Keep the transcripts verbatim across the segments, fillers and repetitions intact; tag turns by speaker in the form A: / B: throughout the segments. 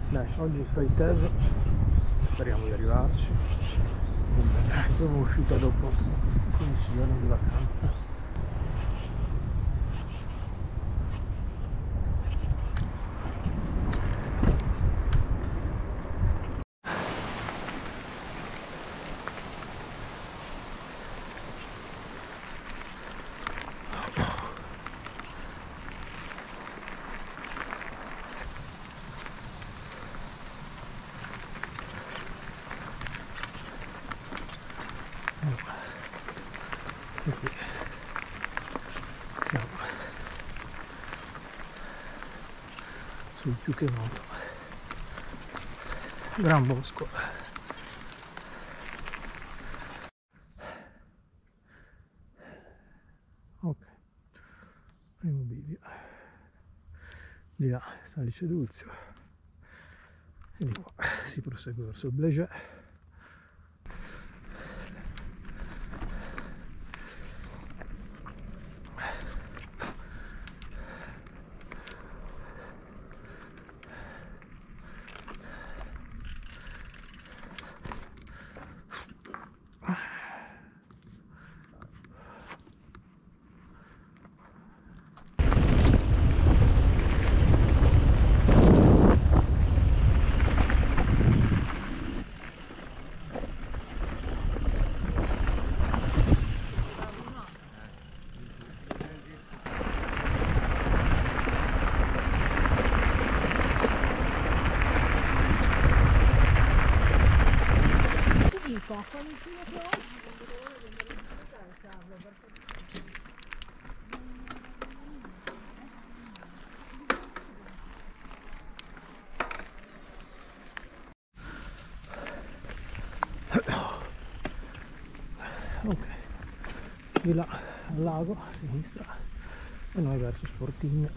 A: Dai, oggi sto in tesa, speriamo di arrivarci. Siamo uscita dopo quindici giorni di vacanza. E qui siamo sul più che noto Gran Bosco. Ok, primo bivio, di là Salice Dulzio e di qua si prosegue verso il Bléget. Ok, di là al lago a sinistra e noi verso Sportigna.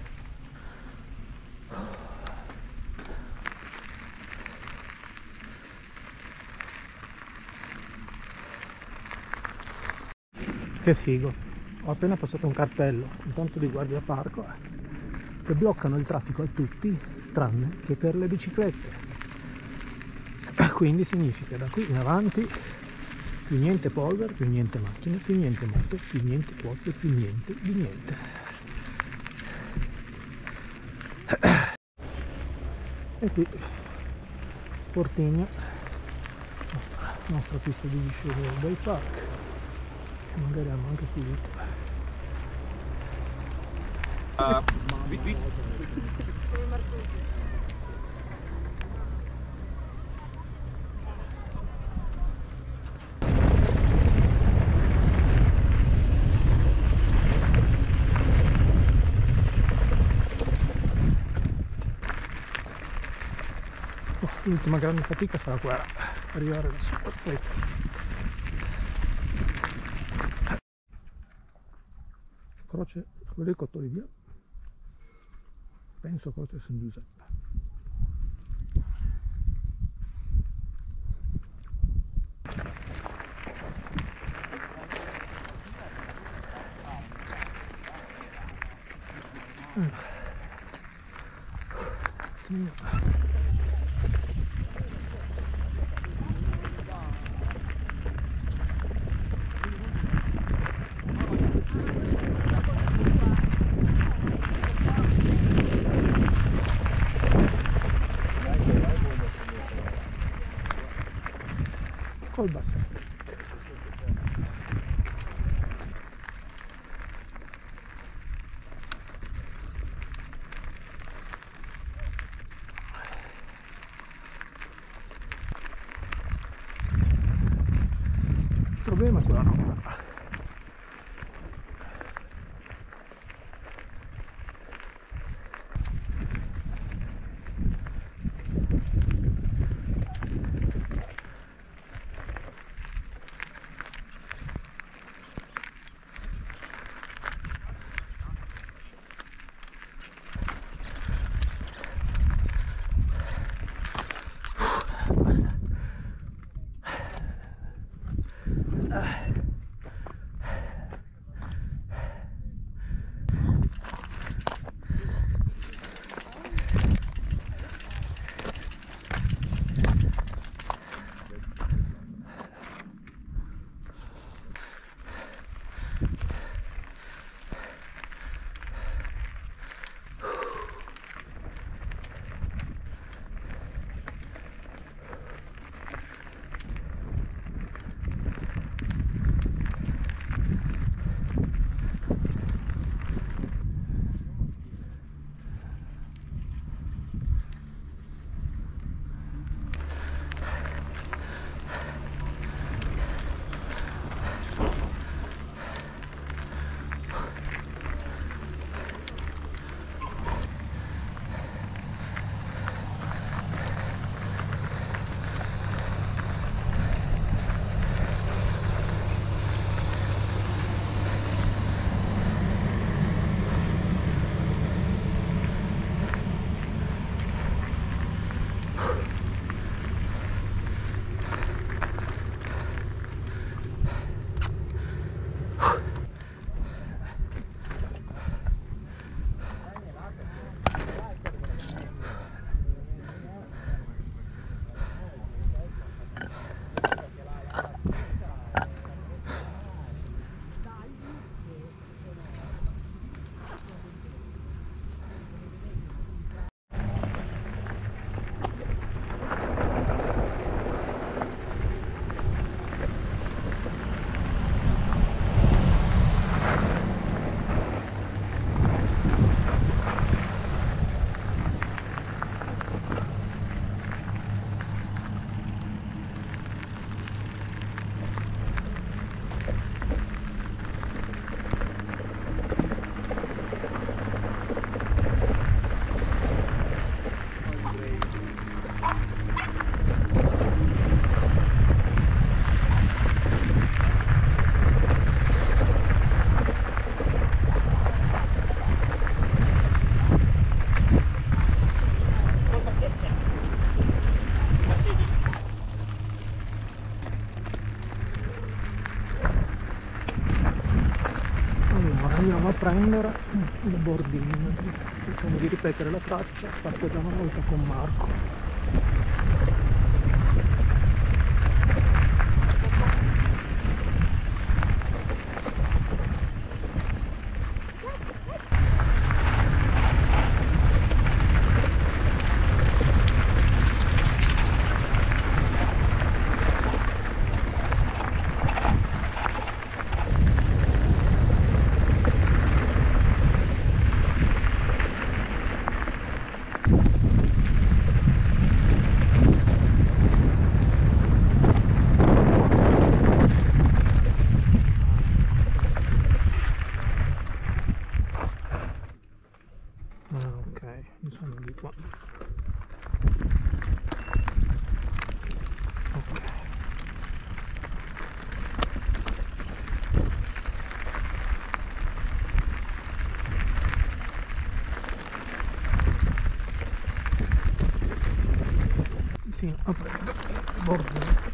A: Che figo, ho appena passato un cartello, intanto di guardia parco, eh, che bloccano il traffico a tutti tranne che per le biciclette. Quindi significa da qui in avanti più niente polvere, più niente macchine, più niente moto, più niente quote, più niente di niente. E qui Sportigna, nostra, nostra pista di discesa del Bay Park, magari hanno anche pulito.
B: Uh, vite, vite.
A: L'ultima grande fatica sarà quella, arrivare da su. Aspetta. Croce, quello lì Cottorivia, penso Croce San Giuseppe. Mm. Col bassetto. Il problema è quello no. prendere il bordino, cerchiamo di ripetere la traccia fatta già una volta con Marco. Io sono di qua. Ok. Sì, aperto il bordino.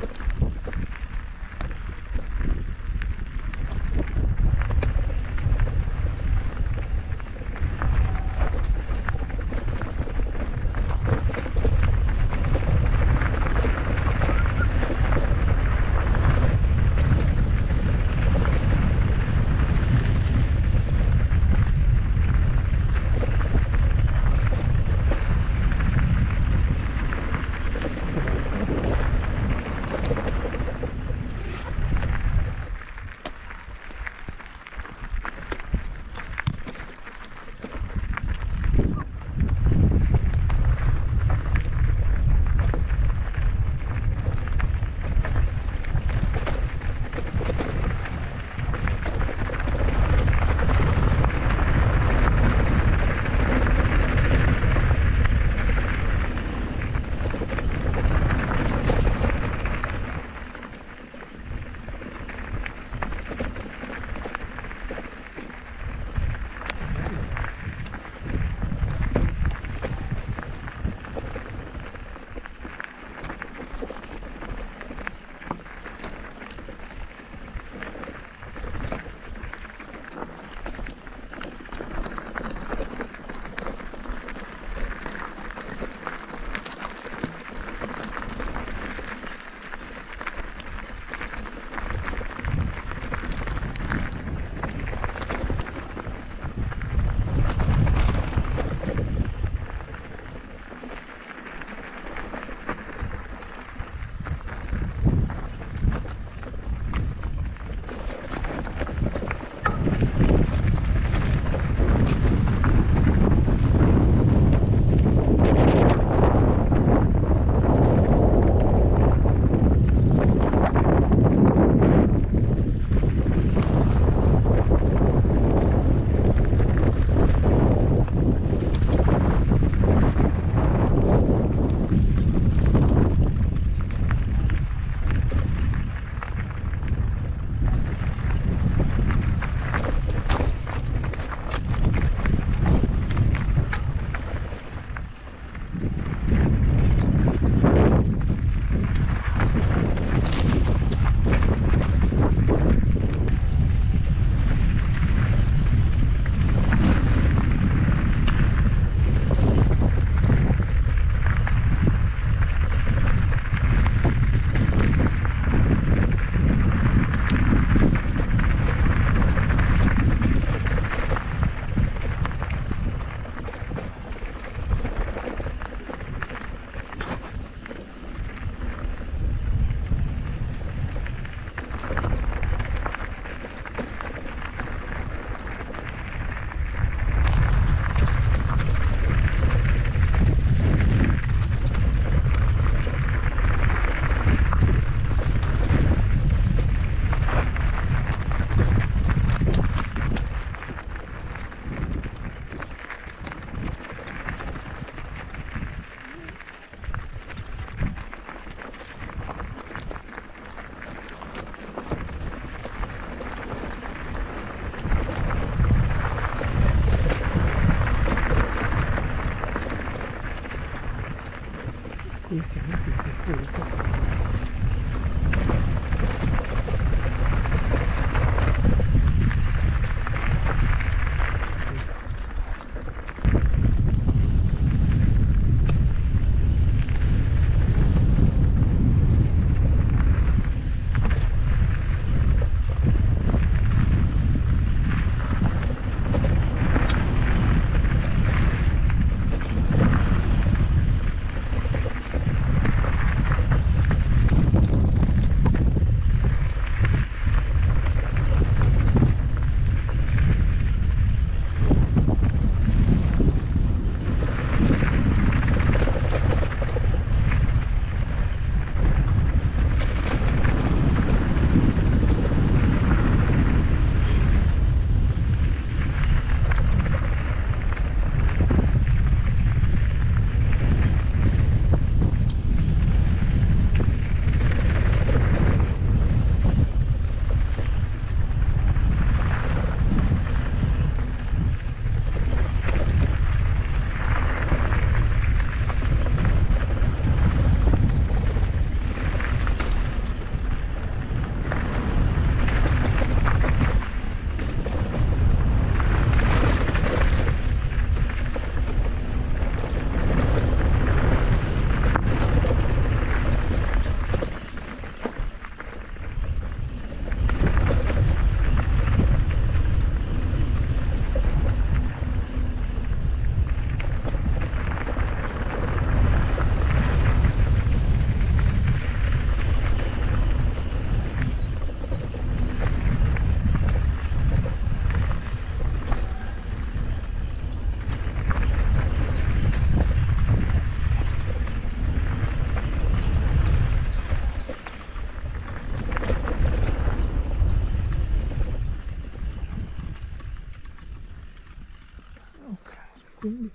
A: quindi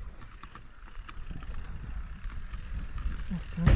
A: ok.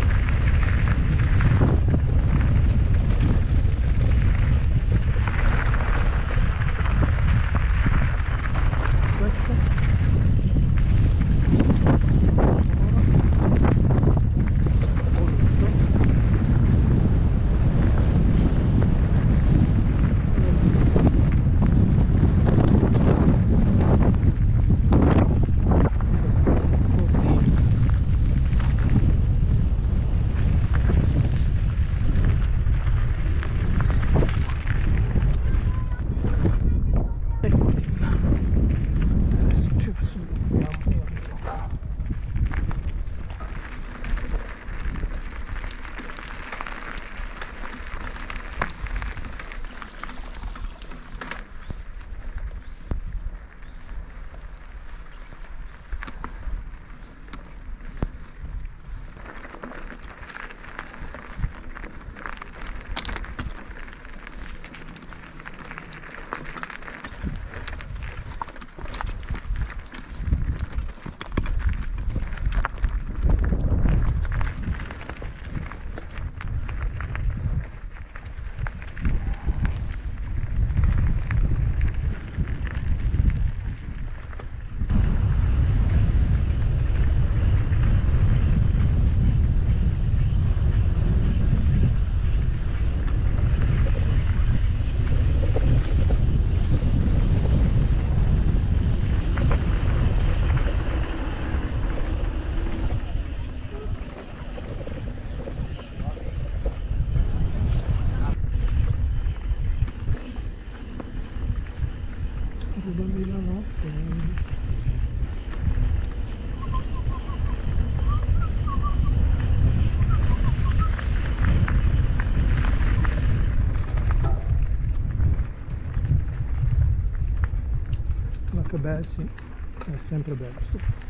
A: Ma che bello, sì, è sempre bello sto.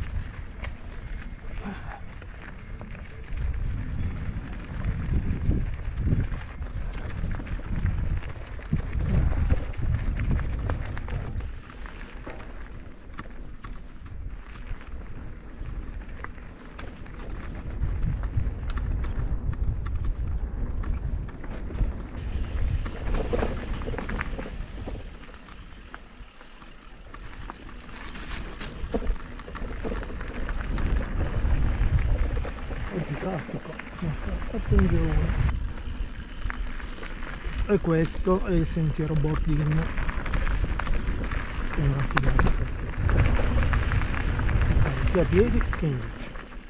A: Traffico, e questo è il sentiero Bordin, che è una figata perfetta, sia a piedi che in bici.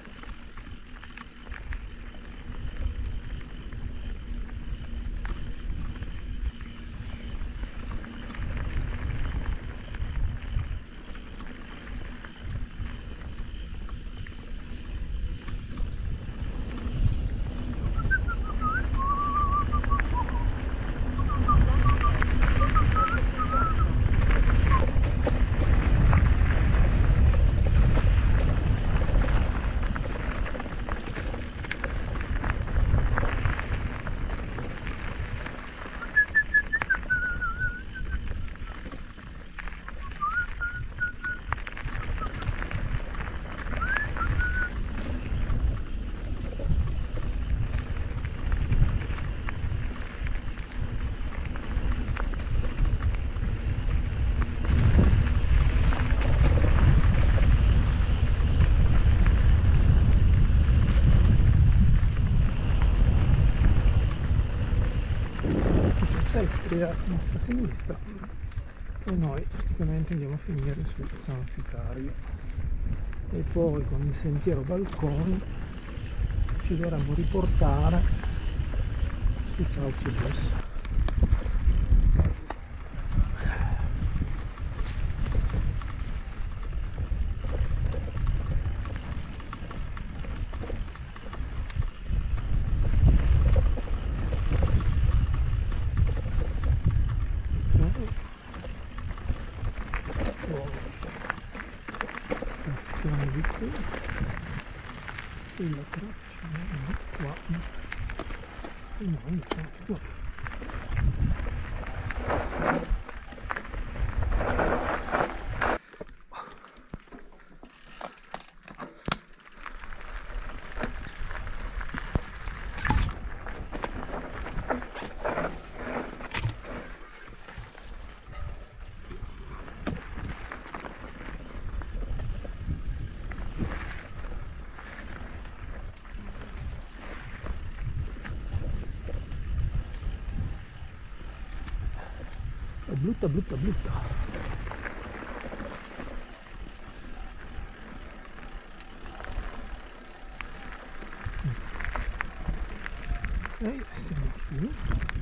A: Sestri a nostra sinistra e noi praticamente andiamo a finire su San Sicario e poi con il sentiero Balconi ci dovremmo riportare su Saucibus. Di qui e la traccia no, qua no, no invece anche qua. brutta brutta brutta. E stiamo su.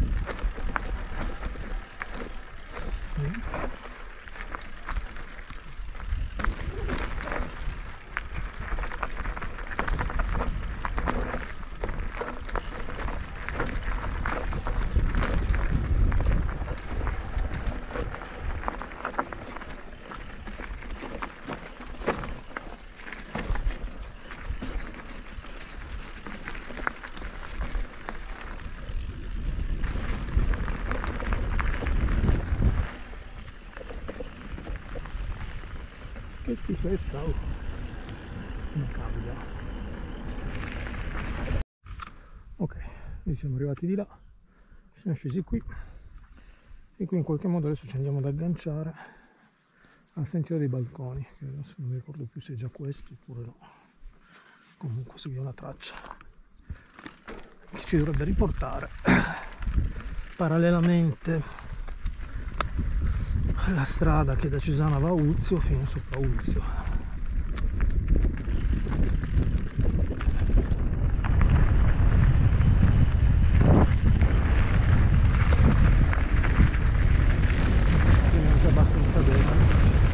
A: Sì. Che schifezza, oh. Non cambia. Ok, noi siamo arrivati di là, siamo scesi qui e qui in qualche modo adesso ci andiamo ad agganciare al sentiero dei balconi, che adesso non mi ricordo più se è già questo oppure no. Comunque si vede una traccia che ci dovrebbe riportare parallelamente la strada che da Cesana va a Uzio fino sopra Uzio. Quindi anche abbastanza bene.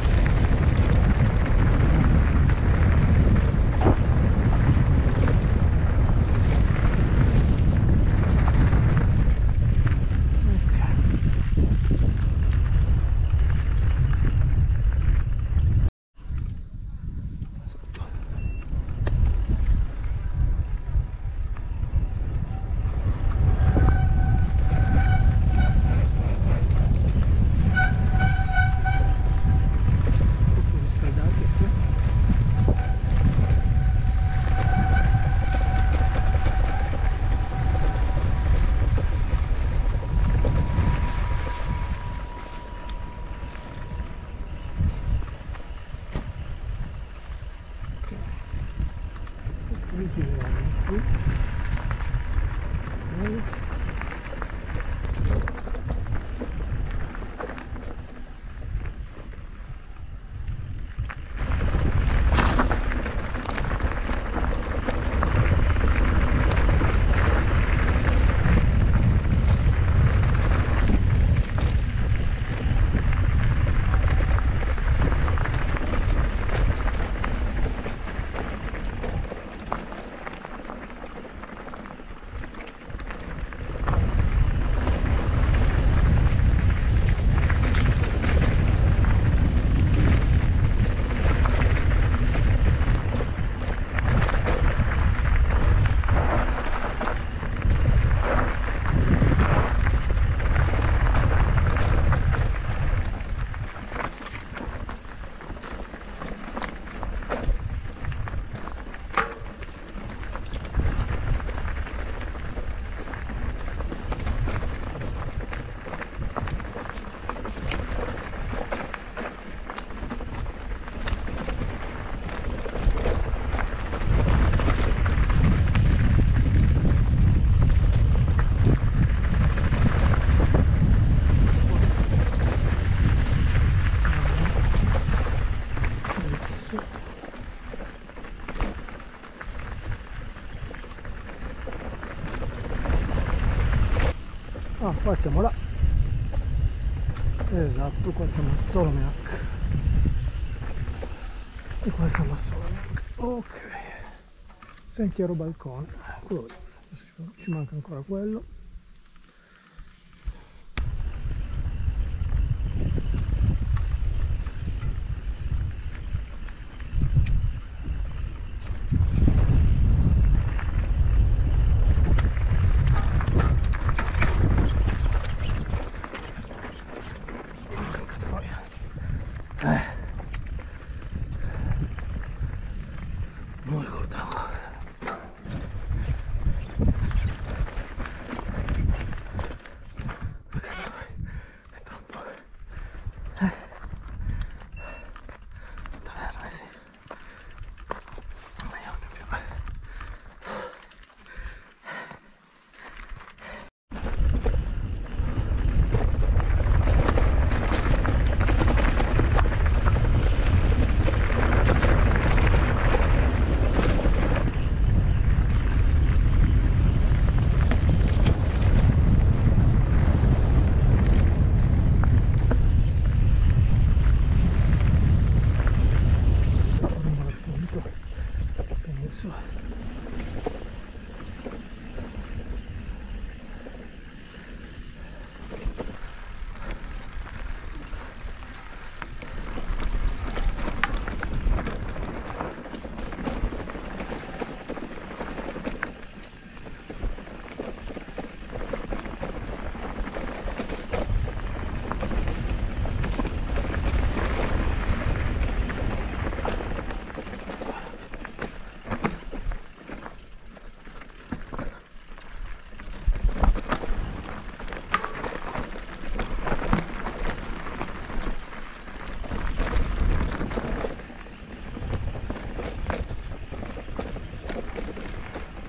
A: Ah, qua siamo là. Esatto, qua siamo a Solomiac. E qua siamo a Solomiac. Ok. Sentiero balcone. Quello lì. Ci manca ancora quello.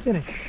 A: Finish.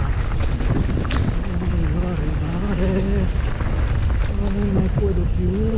A: Non puedo più.